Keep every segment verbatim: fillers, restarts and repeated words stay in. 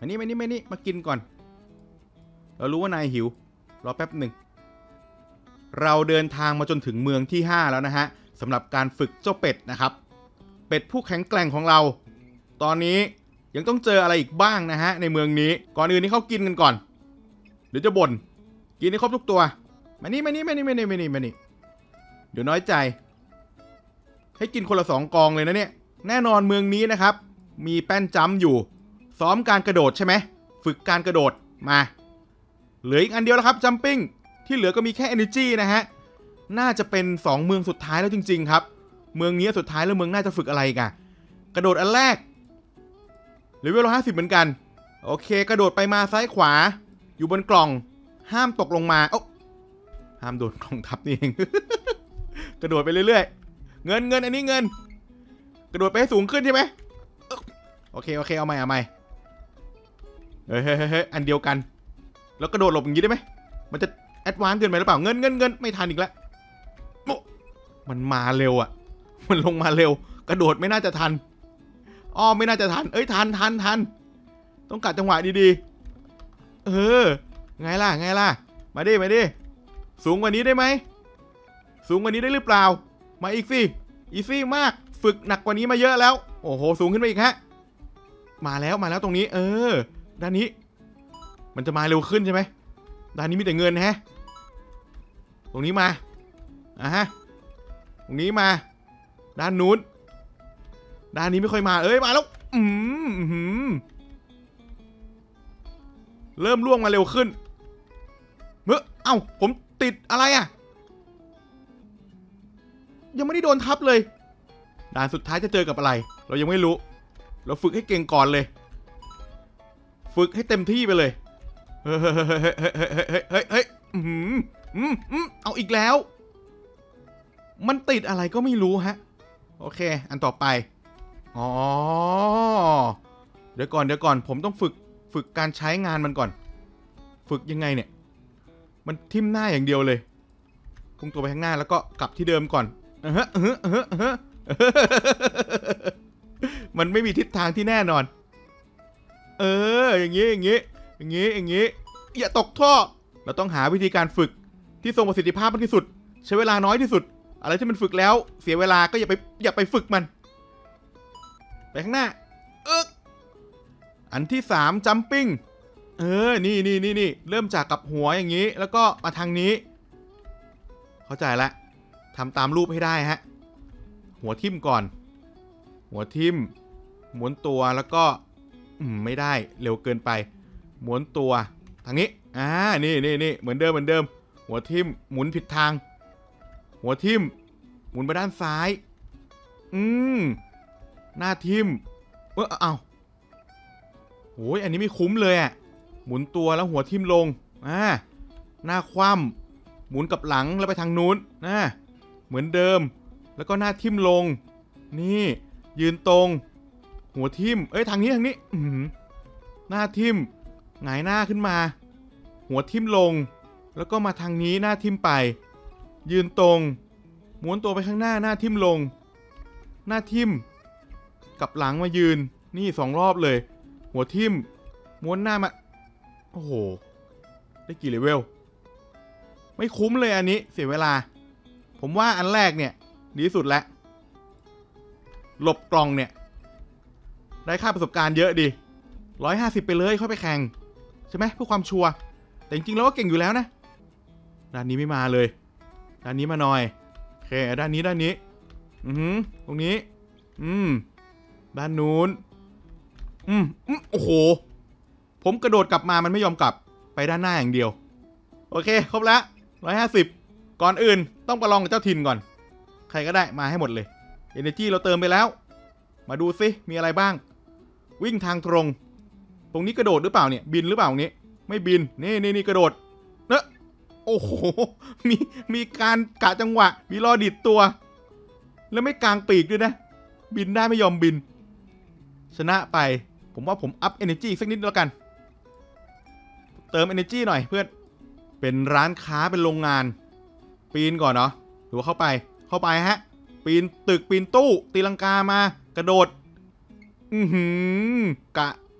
มานี่มานี่มานี่มากินก่อนเรารู้ว่านายหิวรอแป๊บหนึ่งเราเดินทางมาจนถึงเมืองที่ห้าแล้วนะฮะสำหรับการฝึกเจ้าเป็ดนะครับเป็ดผู้แข็งแกร่งของเราตอนนี้ยังต้องเจออะไรอีกบ้างนะฮะในเมืองนี้ก่อนอื่นนี่เขากินกันก่อนเดี๋ยวจะบ่นกินให้ครบทุกตัวมานี่มานี่มานี่มานี่มานี่มานี่เดี๋ยวน้อยใจให้กินคนละสองกองเลยนะเนี่ยแน่นอนเมืองนี้นะครับมีแป้นจัมป์อยู่ซ้อมการกระโดดใช่ไหมฝึกการกระโดดมาเหลืออีกอันเดียวแล้วครับจัมปิ้งที่เหลือก็มีแค่ energy นะฮะน่าจะเป็นสองเมืองสุดท้ายแล้วจริงๆครับเมืองนี้สุดท้ายแล้วเมืองน่าจะฝึกอะไรกันกระโดดอันแรกเลเวลห้าสิบเหมือนกันโอเคกระโดดไปมาซ้ายขวาอยู่บนกล่องห้ามตกลงมาโอ้ห้ามโดนกล่องทับนี่เอง กระโดดไปเรื่อยๆเงินเงินอันนี้เงินกระโดดไปให้สูงขึ้นใช่ไหมโอเคโอเคเอาใหม่เอาใหม่เฮ้ยเฮ้ยเฮ้ยอันเดียวกันแล้วกระโดดหลบอย่างนี้ได้ไหมมันจะแอดวานซ์เกินไปหรือเปล่าเงินเงินเงินไม่ทันอีกแล้วมันมาเร็วอ่ะมันลงมาเร็วกระโดดไม่น่าจะทันอ้อไม่น่าจะทันเอ้ยทันทันทันต้องกัดจังหวะดีๆเออไงล่ะไงล่ะมาดิมาดิสูงกว่านี้ได้ไหมสูงกว่านี้ได้หรือเปล่ามาอีกสิอีซี่มากฝึกหนักกว่านี้มาเยอะแล้วโอ้โหสูงขึ้นไปอีกฮะมาแล้วมาแล้วตรงนี้เออด้านนี้มันจะมาเร็วขึ้นใช่ไหมด้านนี้มีแต่เงินฮะตรงนี้มาอ่ะฮะตรงนี้มาด้านนู้นด้านนี้ไม่ค่อยมาเอ้ยมาแล้วอืมเริ่มล่วงมาเร็วขึ้นเมื่อเอ้าผมติดอะไรอ่ะยังไม่ได้โดนทับเลยด่านสุดท้ายจะเจอกับอะไรเรายังไม่รู้เราฝึกให้เก่งก่อนเลยฝึกให้เต็มที่ไปเลยเฮ้ยเฮ้ยเฮ้ยเฮ้ยอืมอืมอืมเอาอีกแล้วมันติดอะไรก็ไม่รู้ฮะโอเคอันต่อไปอ๋อเดี๋ยวก่อนเดี๋ยวก่อนผมต้องฝึกฝึกการใช้งานมันก่อนฝึกยังไงเนี่ยมันทิ่มหน้าอย่างเดียวเลยพุ่งตัวไปข้างหน้าแล้วก็กลับที่เดิมก่อนเออเออเออเออมันไม่มีทิศทางที่แน่นอนเอออย่างงี้อย่างงี้อย่างงี้อย่างงี้อย่าตกท่อเราต้องหาวิธีการฝึกที่ทรงประสิทธิภาพมากที่สุดใช้เวลาน้อยที่สุดอะไรที่มันฝึกแล้วเสียเวลาก็อย่าไปอย่าไปฝึกมันไปข้างหน้าเอออันที่สามจัมปิ้งเออนี่นี่นี่นี่เริ่มจากกับหัวอย่างนี้แล้วก็มาทางนี้เข้าใจละทำตามรูปให้ได้ฮะหัวทิ่มก่อนหัวทิ่มหมุนตัวแล้วก็อืมไม่ได้เร็วเกินไปหมุนตัวทางนี้อ่านี่นี่นี่เหมือนเดิมเหมือนเดิมหัวทิ่มหมุนผิดทางหัวทิ่มหมุนไปด้านซ้ายอืมหน้าทิ่มเออเอาโอ้ยอันนี้ไม่คุ้มเลยอ่ะหมุนตัวแล้วหัวทิ่มลงอ่าหน้าคว่ำหมุนกับหลังแล้วไปทางนู้นนะเหมือนเดิมแล้วก็หน้าทิ่มลงนี่ยืนตรงหัวทิ่มเอ้ยทางนี้ทางนี้อืมหน้าทิ่มหงายหน้าขึ้นมาหัวทิ่มลงแล้วก็มาทางนี้หน้าทิ่มไปยืนตรงม้วนตัวไปข้างหน้าหน้าทิ่มลงหน้าทิ่มกับหลังมายืนนี่สองรอบเลยหัวทิ่มม้วนหน้ามาโอ้โหได้กี่เลเวลไม่คุ้มเลยอันนี้เสียเวลาผมว่าอันแรกเนี่ยดีที่สุดแล้วหลบกล่องเนี่ยได้ค่าประสบการณ์เยอะดีร้อยห้าสิบไปเลยค่อยไปแข่งใช่ไหมเพื่อความชัวร์แต่จริงๆแล้วก็เก่งอยู่แล้วนะด้านนี้ไม่มาเลยด้านนี้มาหน่อยโอเคด้านนี้ด้านนี้อือหือตรงนี้อืมด้านนู้นอืมอืมโอ้โหผมกระโดดกลับมามันไม่ยอมกลับไปด้านหน้าอย่างเดียวโอเคครบแล้วร้อยห้าสิบก่อนอื่นต้องประลองกับเจ้าถิ่นก่อนใครก็ได้มาให้หมดเลย Energy เราเติมไปแล้วมาดูซิมีอะไรบ้างวิ่งทางตรงตรงนี้กระโดดหรือเปล่าเนี่ยบินหรือเปล่าตรงนี้ไม่บินนี่นี่นี่กระโดดเนอะโอ้โหมีมีการกะจังหวะมีรอดิดตัวแล้วไม่กางปีกด้วยนะบินได้ไม่ยอมบินชนะไปผมว่าผมอัพ Energy สักนิดแล้วกันเติม Energy หน่อยเพื่อนเป็นร้านค้าเป็นโรงงานปีนก่อนเนาะหรือว่าเข้าไปเข้าไปฮะปีนตึกปีนตู้ตีลังกามากระโดดอือหือกะ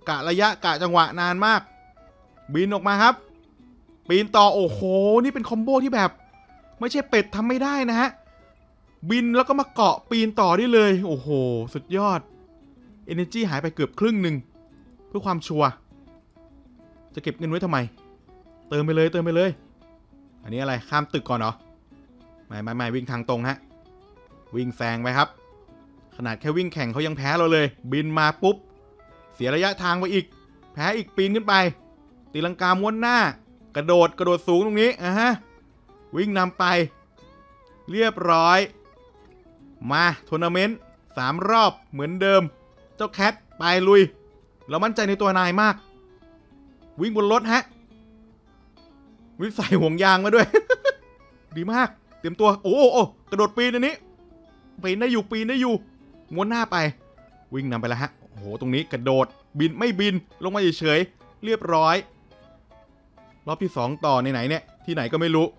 กะระยะกะจังหวะนานมากบินออกมาครับปีนต่อโอ้โหนี่เป็นคอมโบที่แบบไม่ใช่เป็ดทำไม่ได้นะฮะบินแล้วก็มาเกาะปีนต่อได้เลยโอ้โหสุดยอด Energy หายไปเกือบครึ่งหนึ่งเพื่อความชัวร์จะเก็บเงินไว้ทำไมเติมไปเลยเติมไปเลยอันนี้อะไรข้ามตึกก่อนเหรอไม่ไม่ไม่วิ่งทางตรงฮะวิ่งแซงไปครับขนาดแค่วิ่งแข่งเขายังแพ้เราเลยบินมาปุ๊บเสียระยะทางไปอีกแพ้อีกปีนขึ้นไปตีลังกาม้วนหน้ากระโดดกระโดดสูงตรงนี้อ่ะฮะวิ่งนำไปเรียบร้อยมาทัวร์นาเมนต์สามรอบเหมือนเดิมเจ้าแคทไปลุยเรามั่นใจในตัวนายมากวิ่งบนรถฮะวิ่งใส่ห่วงยางมาด้วย ดีมากเตรียมตัวโอ้โอ้กระโดดปีนอันนี้ปีนได้อยู่ปีนได้อยู่ม้วนหน้าไปวิ่งนำไปแล้วฮะโอ้โหตรงนี้กระโดดบินไม่บินลงมาเฉยๆเรียบร้อยรอบที่สองต่อในไหนเนี่ยที่ไหนก็ไม่รู้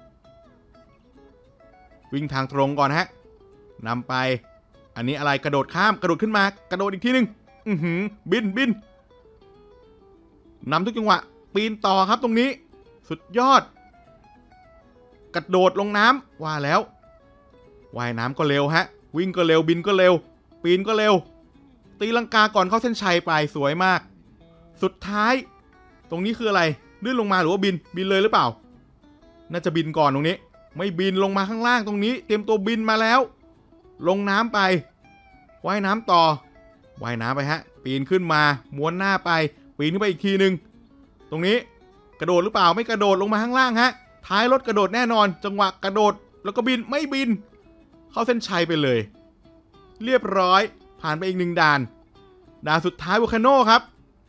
วิ่งทางตรงก่อนฮะนำไปอันนี้อะไรกระโดดข้ามกระโดดขึ้นมากระโดดอีกทีนึงอือหือบินบินนำทุกจังหวะปีนต่อครับตรงนี้สุดยอดกระโดดลงน้ำว่าแล้วว่ายน้ำก็เร็วฮะวิ่งก็เร็วบินก็เร็วปีนก็เร็วตีลังกาก่อนเข้าเส้นชัยไปสวยมากสุดท้ายตรงนี้คืออะไรลื่นลงมาหรือว่าบินบินเลยหรือเปล่าน่าจะบินก่อนตรงนี้ไม่บินลงมาข้างล่างตรงนี้เตรียมตัวบินมาแล้วลงน้ำไปว่ายน้ำต่อว่ายน้ำไปฮะปีนขึ้นมาม้วนหน้าไปปีนขึ้นไปอีกทีนึงตรงนี้กระโดดหรือเปล่าไม่กระโดดลงมาข้างล่างฮะท้ายรถกระโดดแน่นอนจังหวะกระโดดแล้วก็บินไม่บินเข้าเส้นชัยไปเลยเรียบร้อยผ่านไปอีกหนึ่งด่านด่านสุดท้ายโวลคาโนครับ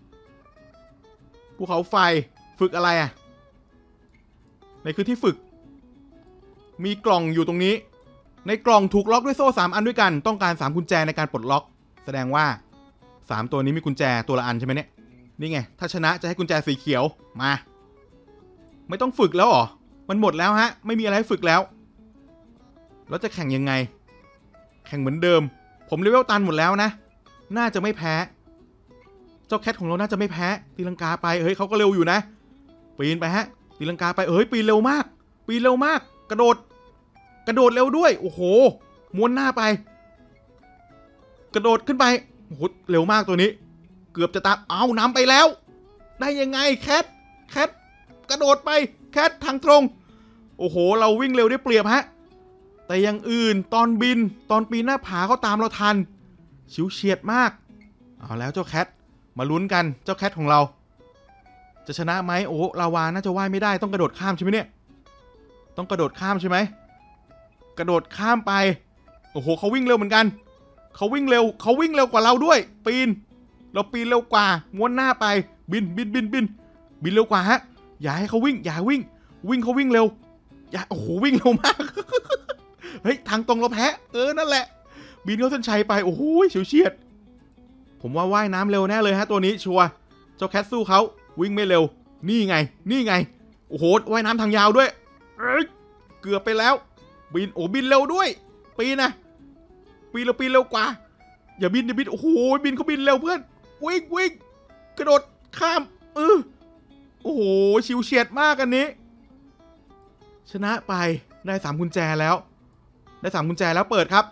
ภูเขาไฟฝึกอะไรอ่ะในคือที่ฝึกมีกล่องอยู่ตรงนี้ในกล่องถูกล็อกด้วยโซ่สามอันด้วยกันต้องการสามกุญแจในการปลดล็อกแสดงว่าสามตัวนี้มีกุญแจตัวละอันใช่ไหมเนี่ยนี่ไงถ้าชนะจะให้กุญแจสีเขียวมาไม่ต้องฝึกแล้วหรอมันหมดแล้วฮะไม่มีอะไรให้ฝึกแล้วแล้วจะแข่งยังไงแข่งเหมือนเดิมผมเลเวลตันหมดแล้วนะน่าจะไม่แพ้เจ้าแคทของเราน่าจะไม่แพ้ตีลังกาไปเฮ้ยเขาก็เร็วอยู่นะปีนไปฮะตีลังกาไปเฮ้ยปีนเร็วมากปีนเร็วมากกระโดดกระโดดเร็วด้วยโอ้โหม้วนหน้าไปกระโดดขึ้นไปโอ้โหเร็วมากตัวนี้เกือบจะตามเอาน้ำไปแล้วได้ยังไงแคทแคทกระโดดไปแคททางตรงโอ้โหเราวิ่งเร็วได้เปรียบฮะแต่อย่างอื่นตอนบินตอนปีนหน้าผาเขาตามเราทันชิวเฉียดมากเอาแล้วเจ้าแคทมาลุ้นกันเจ้าแคทของเราจะชนะไหมโอ้ลาวาน่าจะว่ายไม่ได้ต้องกระโดดข้ามใช่ไหมเนี่ยต้องกระโดดข้ามใช่ไหมกระโดดข้ามไปโอ้โหเขาวิ่งเร็วเหมือนกันเขาวิ่งเร็วเขาวิ่งเร็วกว่าเราด้วยปีนเราปีนเร็วกว่าม้วนหน้าไปบินบินบินบินบินเร็วกว่าฮะอย่าให้เขาวิ่งอย่าวิ่งวิ่งเขาวิ่งเร็วอย่าโอ้โหวิ่งเร็วมาก เฮ้ยทางตรงเราแพ้เออนั่นแหละบินเข้าเส้นชัยไปโอ้โหเฉียวเฉียดผมว่าว่ายน้ำเร็วแน่เลยฮะตัวนี้ชัวร์เจ้าแคทสู้เขาวิ่งไม่เร็วนี่ไงนี่ไงโอ้โหว่ายน้ำทางยาวด้วยเอ้ยเกือบไปแล้วบินโอ้บินเร็วด้วยปีนนะปีนเราปีนเร็วกว่าอย่าบินอย่าบินโอ้โหบินเขาบินเร็วเพื่อนวิ่งวิ่งกระโดดข้ามเออโอ้โหชิวเฉียดมากอันนี้ชนะไปได้สามกุญแจแล้วได้สามกุญแจแล้วเปิดครับ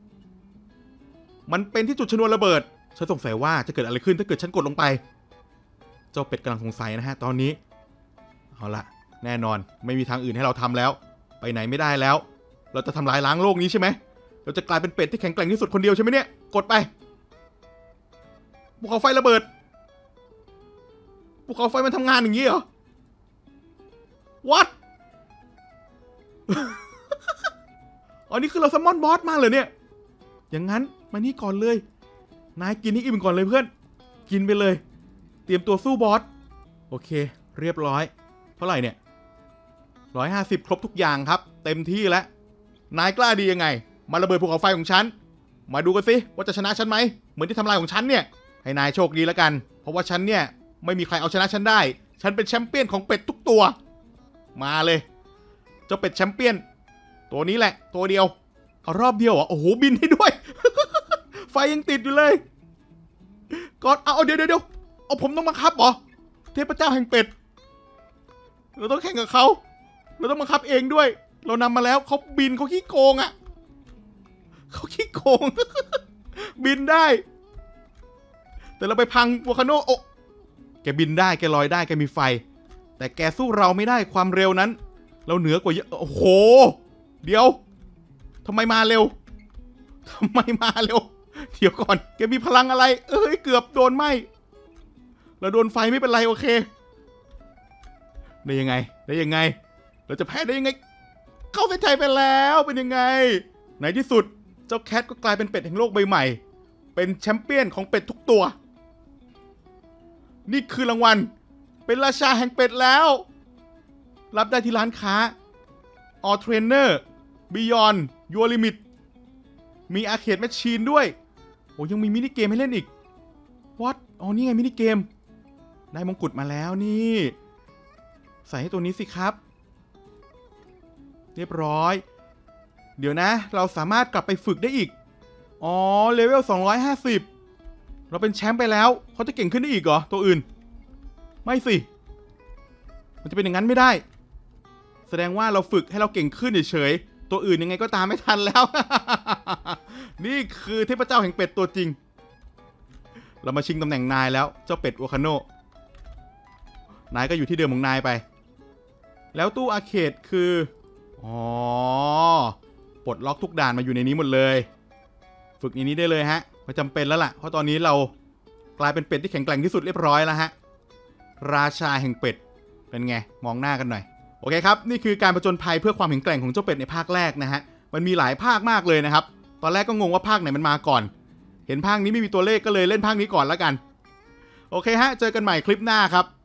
มันเป็นที่จุดชนวนระเบิดฉันสงสัยว่าจะเกิดอะไรขึ้นถ้าเกิดฉันกดลงไปเจ้าเป็ดกำลังสงสัยนะฮะตอนนี้เอาละแน่นอนไม่มีทางอื่นให้เราทำแล้วไปไหนไม่ได้แล้วเราจะทำลายล้างโลกนี้ใช่ไหมเราจะกลายเป็นเป็ดที่แข็งแกร่งที่สุดคนเดียวใช่ไหมเนี่ยกดไปภูเขาไฟระเบิดภูเขาไฟมันทำงานอย่างนี้เหรอ What อ๋อนี่คือเราซัมมอนบอสมาเลยเนี่ยอย่างนั้นมานี่ก่อนเลยนายกินนี่อิ่มก่อนเลยเพื่อนกินไปเลยเตรียมตัวสู้บอสโอเคเรียบร้อยเท่าไหร่เนี่ยหนึ่งร้อยห้าสิบครบทุกอย่างครับเต็มที่แล้วนายกล้าดียังไงมาระเบิดภูเขาไฟของฉันมาดูกันสิว่าจะชนะฉันไหมเหมือนที่ทำลายของฉันเนี่ยให้นายโชคดีแล้วกันเพราะว่าฉันเนี่ยไม่มีใครเอาชนะฉันได้ฉันเป็นแชมเปี้ยนของเป็ดทุกตัวมาเลยเจ้าเป็ดแชมเปี้ยนตัวนี้แหละตัวเดียวเอารอบเดียวอ่ะโอ้โหบินให้ด้วย ไฟยังติดอยู่เลยกดเอาเดี๋ยวเดี๋ยวเอาผมต้องบังคับเหรอเทพเจ้าแห่งเป็ดเราต้องแข่งกับเขาเราต้องบังคับเองด้วยเรานำมาแล้วเขาบินเขาขี้โกงอ่ะเขาขี้โกง บินได้แต่เราไปพังวอลคาโนโอแกบินได้แกลอยได้แกมีไฟแต่แกสู้เราไม่ได้ความเร็วนั้นเราเหนือกว่าเยอะโอ้โหเดี๋ยวทำไมมาเร็วทำไมมาเร็วเดี๋ยวก่อนแกมีพลังอะไรเอ้ยเกือบโดนไหมเราโดนไฟไม่เป็นไรโอเคได้ยังไงได้ยังไงเราจะแพ้ได้ยังไงเข้าเส้นชัยไปแล้วเป็นยังไงในที่สุดเจ้าแคทก็กลายเป็นเป็ดแห่งโลกใบใหม่เป็นแชมเปี้ยนของเป็ดทุกตัวนี่คือรางวัลเป็นราชาแห่งเป็ดแล้วรับได้ที่ร้านค้า All Trainer Beyond Your Limit มีอาร์เคดแมชชีนด้วยโอ้ยังมีมินิเกมให้เล่นอีก What อ๋อนี่ไงมินิเกมได้มงกุฎมาแล้วนี่ใส่ให้ตัวนี้สิครับเรียบร้อยเดี๋ยวนะเราสามารถกลับไปฝึกได้อีกอ๋อเลเวลสองร้อยห้าสิบเราเป็นแชมป์ไปแล้วเขาจะเก่งขึ้นได้อีกเหรอตัวอื่นไม่สิมันจะเป็นอย่างนั้นไม่ได้แสดงว่าเราฝึกให้เราเก่งขึ้นเฉยๆตัวอื่นยังไงก็ตามไม่ทันแล้ว นี่คือเทพเจ้าแห่งเป็ดตัวจริงเรามาชิงตำแหน่งนายแล้วเจ้าเป็ดวอลคาโนนายก็อยู่ที่เดิมของนายไปแล้วตู้อาร์เคดคืออ๋อปลดล็อกทุกด่านมาอยู่ในนี้หมดเลยฝึกในนี้ได้เลยฮะไม่จำเป็นแล้วล่ะเพราะตอนนี้เรากลายเป็นเป็ดที่แข็งแกร่งที่สุดเรียบร้อยแล้วฮะราชาแห่งเป็ดเป็นไงมองหน้ากันหน่อยโอเคครับนี่คือการผจญภัยเพื่อความแข็งแกร่งของเจ้าเป็ดในภาคแรกนะฮะมันมีหลายภาคมากเลยนะครับตอนแรกก็งงว่าภาคไหนมันมาก่อนเห็นภาคนี้ไม่มีตัวเลขก็เลยเล่นภาคนี้ก่อนแล้วกันโอเคฮะเจอกันใหม่คลิปหน้าครับ